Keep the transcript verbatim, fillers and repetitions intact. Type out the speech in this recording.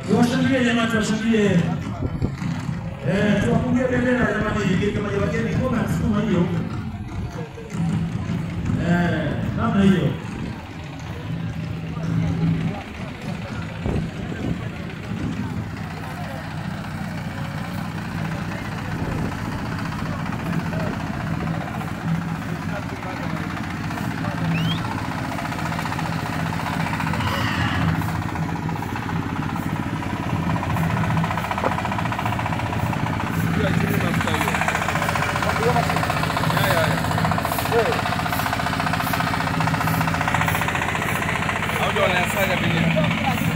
Tuwashangilie jamani, tuwashangilie. Eh, tuwapungie bendera jamani, kama wageni koma msukuma hiyo. Eh, namna hiyo. Audio wanafanya vile.